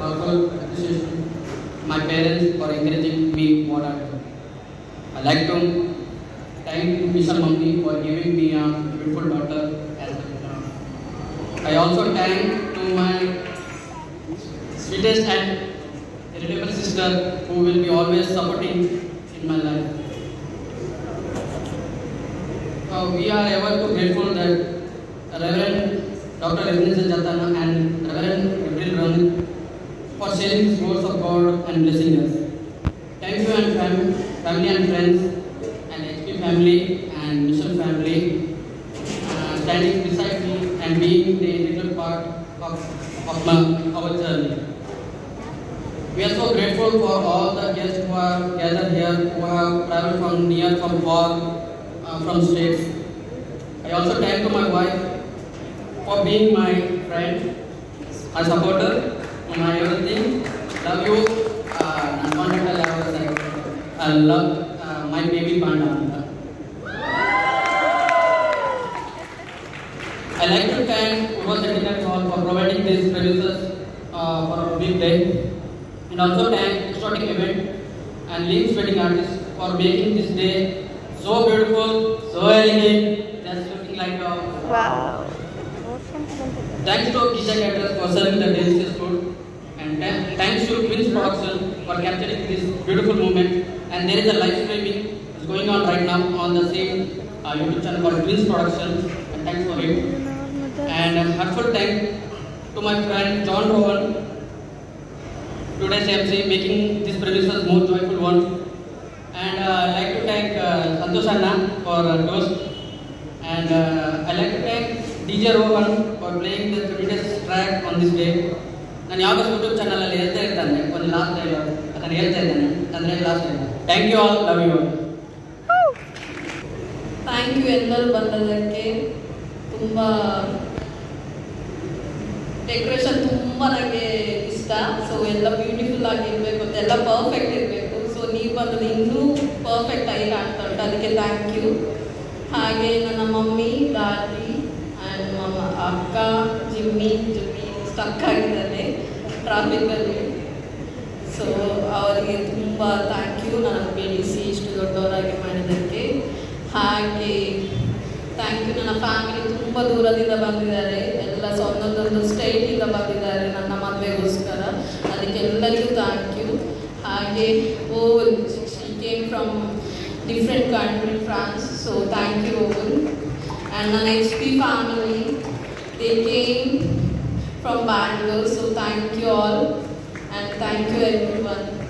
heartfelt appreciation to my parents for encouraging me what I do. I like to thank Mr. Mummy for giving me a beautiful daughter as well. I also thank to my sweetest and irritable sister who will be always supporting in my life. We are ever too grateful that Reverend Dr. Ebenezer Jatana and Reverend Gabriel Ronit for sharing the words of God and blessing us. Thank you and family and friends and HP family and mission family standing beside me and being the integral part of our journey. We are so grateful for all the guests who have gathered here, who have traveled from near, from far, from states. I also thank to my wife for being my friend, my supporter, my everything. Love you, unconditional love. I love my baby panda. I like to thank Uva Settinat Hall for providing these premises for a big day, and also thank Exotic Event and Link's Wedding Artists for making this day so beautiful, so elegant, just looking like a wow. Thanks to Kisha Caterers for serving the delicious food, and thanks to Twins Production for capturing this beautiful moment. And there is a live streaming is going on right now on the same YouTube channel called Twins Production, and thanks for it. And a heartfelt thank to my friend John Rowan, today's MC, making this premises more joyful one. And I like to thank Santosh Anna for toast. And I like to thank DJ Rowan for playing the tremendous track on this day. ನಾನು ಯಾವ YouTube channel ಅಲ್ಲಿ ಹೇಳ್ತಾ ಇರ್ತಾನೆ ಒಂದು last time ಅದನ್ನು ಹೇಳ್ತಾ ಇದ್ದಾನೆ ಅಂದರೆ last time. Thank you all, love you. Thank you ಎಲ್ಲರೂ ಬಂದದಕ್ಕೆ. ತುಂಬ ಡೆಕೋರೇಷನ್ ತುಂಬ ನನಗೆ ಇಷ್ಟ. ಸೊ ಎಲ್ಲ ಬ್ಯೂಟಿಫುಲ್ ಆಗಿರಬೇಕು ಅಂತ, ಎಲ್ಲ ಪರ್ಫೆಕ್ಟ್ ಇರಬೇಕು. ಸೊ ನೀವು ಬಂದದ್ದು ಇನ್ನೂ ಪರ್ಫೆಕ್ಟ್ ಆಗಿ ಕಾಣ್ತಾ ಉಂಟು, ಅದಕ್ಕೆ ಥ್ಯಾಂಕ್ ಯು. ಹಾಗೆ ನನ್ನ ಮಮ್ಮಿ, ದಾದಿ ಆ್ಯಂಡ್ ಮಮ್ಮ ಅಕ್ಕ ಜಿಮ್ಮಿ ಸ್ಟಕ್ ಆಗಿದ್ದಾರೆ ಟ್ರಾಫಿಕಲ್ಲಿ. ಸೊ ಅವರಿಗೆ ತುಂಬ ಥ್ಯಾಂಕ್ ಯು, ನನಗೆ ಬೆಳೆಸಿ ಇಷ್ಟು ದೊಡ್ಡವರಾಗಿ ಮಾಡಿದ್ದಕ್ಕೆ. ಹಾಗೆ ಥ್ಯಾಂಕ್ ಯು ನನ್ನ ಫ್ಯಾಮಿಲಿ, ತುಂಬ ದೂರದಿಂದ ಬಂದಿದ್ದಾರೆ, ಎಲ್ಲ ಒಂದೊಂದೊಂದು ಸ್ಟೇಟಿಂದ ಬಂದಿದ್ದಾರೆ ನನ್ನ ಮದುವೆಗೋಸ್ಕರ, ಅದಕ್ಕೆ ಎಲ್ಲರಿಗೂ ಥ್ಯಾಂಕ್ ಯು. ಹಾಗೆ Oval she came from different country, France, so thank you Oval. And ನನ್ನ HP family, they came from Bangalore, so thank you all and thank you everyone.